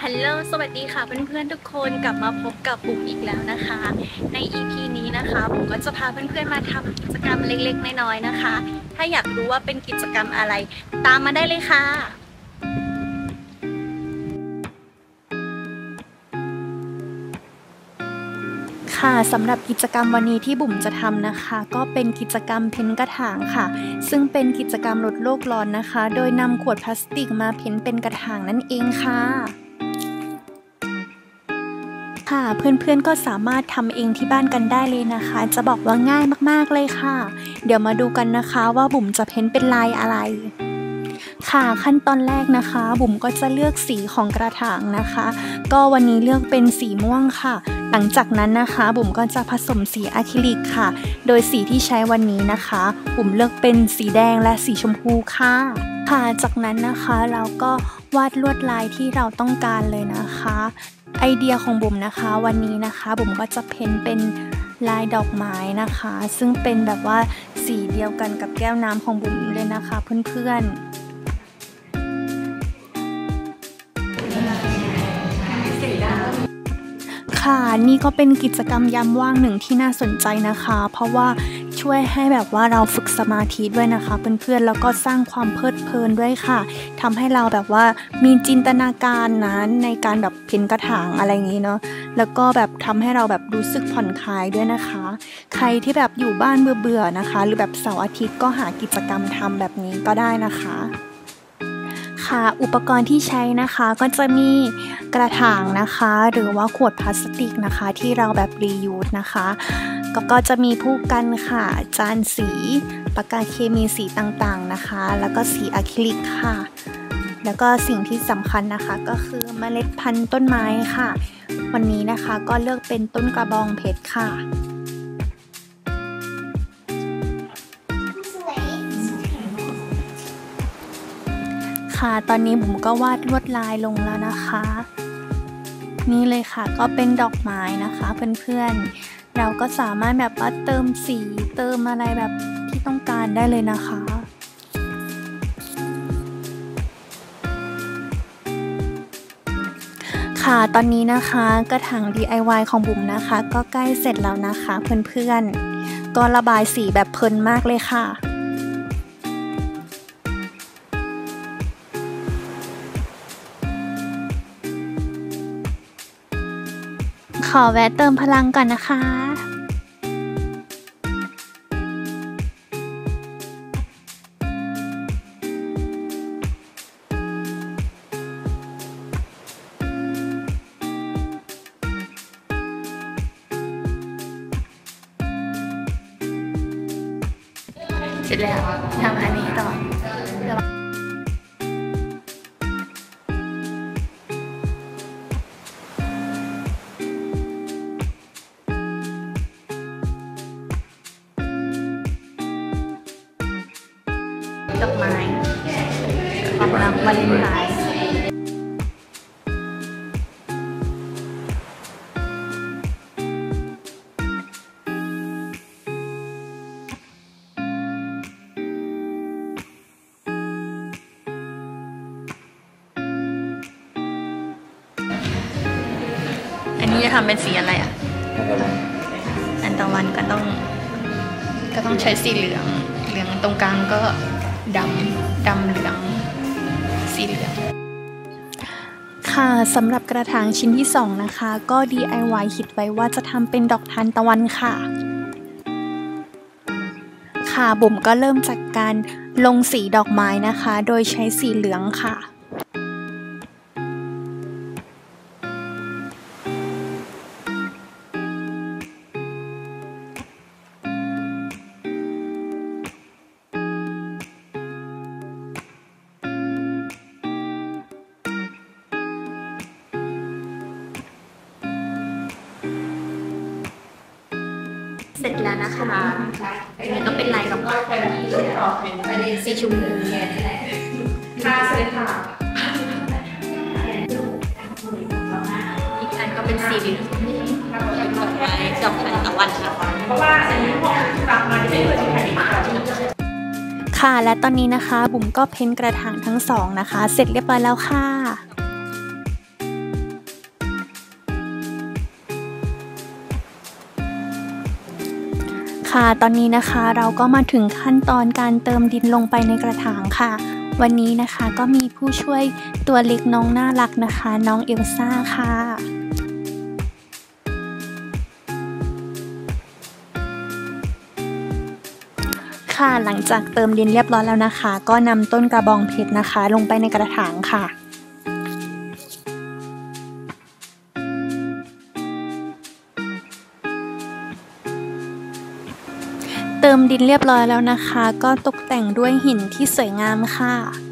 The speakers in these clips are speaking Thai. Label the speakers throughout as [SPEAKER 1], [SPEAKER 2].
[SPEAKER 1] ฮัลโหลสวัสดีค่ะเพื่อนๆทุกคนกลับมาพบกับบุ๋มอีกแล้วนะคะใน EP นี้นะคะบุ๋มก็จะพาเพื่อนๆมาทำกิจกรรมเล็กๆน้อยๆนะคะถ้าอยากรู้ว่าเป็นกิจกรรมอะไรตามมาได้เลยค่ะค่ะสำหรับกิจกรรมวันนี้ที่บุ๋มจะทำนะคะก็เป็นกิจกรรมเพ้นกระถางค่ะซึ่งเป็นกิจกรรมลดโลกร้อนนะคะโดยนำขวดพลาสติกมาเพ้นเป็นกระถางนั่นเองค่ะเพื่อนๆก็สามารถทำเองที่บ้านกันได้เลยนะคะจะบอกว่าง่ายมากๆเลยค่ะเดี๋ยวมาดูกันนะคะว่าบุ๋มจะเพ้นเป็นลายอะไรค่ะขั้นตอนแรกนะคะบุ๋มก็จะเลือกสีของกระถางนะคะก็วันนี้เลือกเป็นสีม่วงค่ะหลังจากนั้นนะคะบุ๋มก็จะผสมสีอะคริลิกค่ะโดยสีที่ใช้วันนี้นะคะบุ๋มเลือกเป็นสีแดงและสีชมพูค่ะจากนั้นนะคะเราก็วาดลวดลายที่เราต้องการเลยนะคะไอเดียของบุ๋มนะคะวันนี้นะคะบุ๋มก็จะเพ้นเป็นลายดอกไม้นะคะซึ่งเป็นแบบว่าสีเดียวกันกับแก้วน้ำของบุ๋มเลยนะคะเพื่อนๆค่ะนี่ก็เป็นกิจกรรมยามว่างหนึ่งที่น่าสนใจนะคะเพราะว่าช่วยให้แบบว่าเราฝึกสมาธิด้วยนะคะเพื่อนๆแล้วก็สร้างความเพลิดเพลินด้วยค่ะทำให้เราแบบว่ามีจินตนาการนะในการแบบเพ้นกระถางอะไรอย่างนี้เนาะแล้วก็แบบทำให้เราแบบรู้สึกผ่อนคลายด้วยนะคะใครที่แบบอยู่บ้านเบื่อๆนะคะหรือแบบเสาร์อาทิตย์ก็หากิจกรรมทำแบบนี้ก็ได้นะคะอุปกรณ์ที่ใช้นะคะก็จะมีกระถางนะคะหรือว่าขวดพลาสติกนะคะที่เราแบบรียูสนะคะก็จะมีผู้กันค่ะจานสีปากกาเคมีสีต่างๆนะคะแล้วก็สีอะคริลิกค่ะแล้วก็สิ่งที่สำคัญนะคะก็คือเมล็ดพันธุ์ต้นไม้ค่ะวันนี้นะคะก็เลือกเป็นต้นกระบองเพชรค่ะตอนนี้บุ๋มก็วาดลวดลายลงแล้วนะคะนี่เลยค่ะก็เป็นดอกไม้นะคะเพื่อนๆเราก็สามารถแบบว่าเติมสีเติมอะไรแบบที่ต้องการได้เลยนะคะตอนนี้นะคะกระถาง DIY ของบุ๋มนะคะก็ใกล้เสร็จแล้วนะคะเพื่อนๆก็ระบายสีแบบเพลินมากเลยค่ะขอแวะเติมพลังก่อนนะคะเสร็จแล้วทำอันนี้ต่อดอกไม้ความรักวาเลนไทน์อันนี้จะทำเป็นสีอะไรอ่ะอันตะวันก็ต้องใช้สีเหลืองตรงกลางก็ดำเหลืองสีเหลืองสำหรับกระถางชิ้นที่2นะคะก็ DIY คิดไว้ว่าจะทำเป็นดอกทานตะวันค่ะบุ๋มก็เริ่มจากการลงสีดอกไม้นะคะโดยใช้สีเหลืองค่ะเสร็จแล้วนะคะอันนี้ก็เป็นลายดอกไม้สีชมพูอีกอันก็เป็นสีเหลืองเป็นดอกไม้ดอกทานตะวันนะคะเพราะว่าอันนี้ของตามมาที่เป็นสีค่ะและตอนนี้นะคะบุ๋มก็เพ้นกระถางทั้ง2นะคะเสร็จเรียบร้อยแล้วค่ะค่ะตอนนี้นะคะเราก็มาถึงขั้นตอนการเติมดินลงไปในกระถางค่ะวันนี้นะคะก็มีผู้ช่วยตัวเล็กน้องน่ารักนะคะน้องเอลซ่าค่ะค่ะหลังจากเติมดินเรียบร้อยแล้วนะคะก็นำต้นกระบองเพชรนะคะลงไปในกระถางค่ะเติมดินเรียบร้อยแล้วนะคะก็ตกแต่งด้วยหินที่สวยงามค่ะ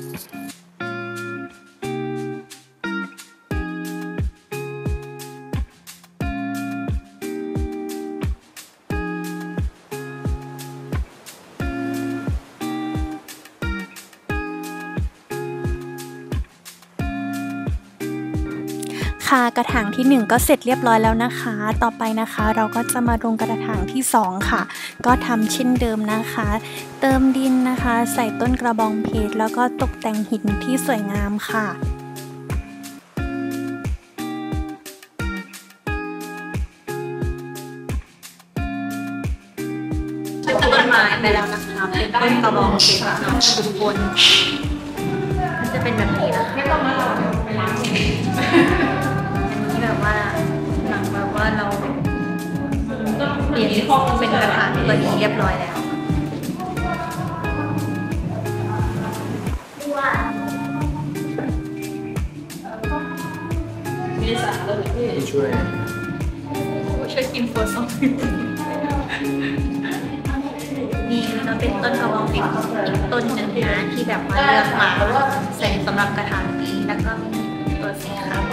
[SPEAKER 1] ค่ะกระถางที่1ก็เสร็จเรียบร้อยแล้วนะคะต่อไปนะคะเราก็จะมาลงกระถางที่2ค่ะก็ทำเช่นเดิมนะคะเติมดินนะคะใส่ต้นกระบองเพชรแล้วก็ตกแต่งหินที่สวยงามค่ะต้นไม้ไปแล้วนะคะเป็นต้นกระบองเพชรนะคะทุกคนมันจะเป็นแบบนี้นะคะไม่ต้องมาหรอกแบบว่าหลังแบบว่าเราเปลี่ยนเป็นกระถางตัวนี้เรียบร้อยแล้วช่วยกินโฟร์ซองนี่แล้วเป็นต้นกระบองเพชรอีกต้นหนึ่งนะที่แบบว่าเลือกมาใส่สำหรับกระถางนี้แล้วก็มีตัวสีขาว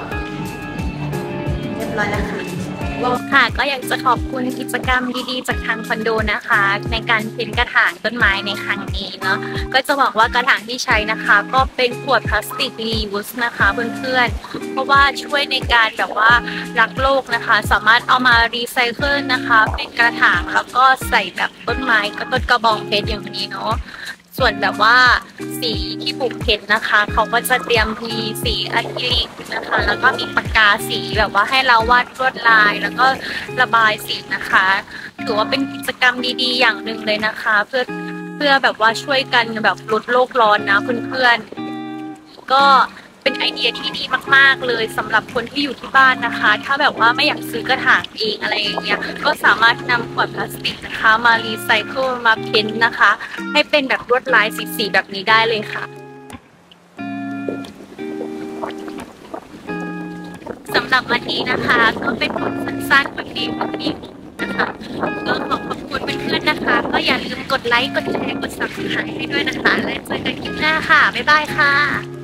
[SPEAKER 1] เรียบร้อยแล้วค่ะก็อยากจะขอบคุณกิจกรรมดีๆจากทางคอนโดนะคะในการเพ้นกระถางต้นไม้ในครั้งนี้เนาะก็จะบอกว่ากระถางที่ใช้นะคะก็เป็นขวดพลาสติกรียูสนะคะเพื่อนๆเพราะว่าช่วยในการแบบว่ารักโลกนะคะสามารถเอามารีไซเคิลนะคะเป็นกระถางแล้วก็ใส่แบบต้นไม้ก็ต้นกระบองเพชรอย่างนี้เนาะส่วนแบบว่าสีที่บุกเพ้นนะคะเขาก็จะเตรียมมีสีอะคริลิกนะคะแล้วก็มีปากกาสีแบบว่าให้เราวาดลวดลายแล้วก็ระบายสีนะคะถือว่าเป็นกิจกรรมดีๆอย่างหนึ่งเลยนะคะเพื่อแบบว่าช่วยกันแบบลดโลกร้อนนะเพื่อนๆก็เป็นไอเดียที่ดีมากๆเลยสำหรับคนที่อยู่ที่บ้านนะคะถ้าแบบว่าไม่อยากซื้อกระถางเองอะไรอย่างเงี้ยก็สามารถนำขวดพลาสติกนะคะมารีไซเคิลมาเพ้นท์นะคะให้เป็นแบบลวดลายสีแบบนี้ได้เลยค่ะสำหรับวันนี้นะคะก็เป็นบทสั้นๆวันนี้นะคะก็ขอบคุณเพื่อนๆนะคะก็อย่าลืมกดไลค์กดแชร์กด Subscribe ให้ด้วยนะคะและเจอกันคลิปหน้าค่ะบ๊ายบายค่ะ